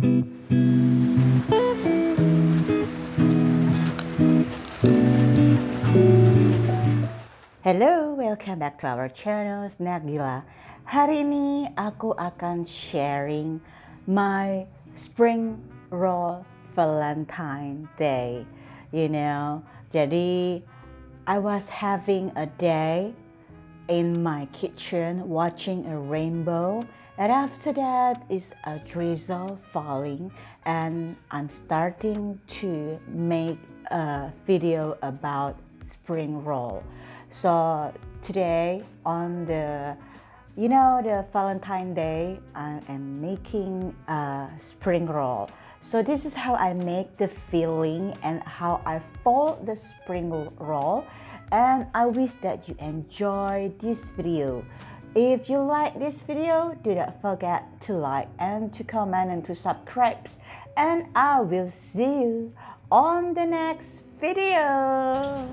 Hello, welcome back to our channel Snack Gila. Hari ini aku akan sharing my spring roll Valentine Day. Jadi I was having a day in my kitchen watching a rainbow, and after that is a drizzle falling, and I'm starting to make a video about spring roll. So today on the Valentine Day, I am making a spring roll. So this is how I make the filling and how I fold the spring roll. And I wish that you enjoy this video. If you like this video, do not forget to like and to comment and to subscribe. And I will see you on the next video.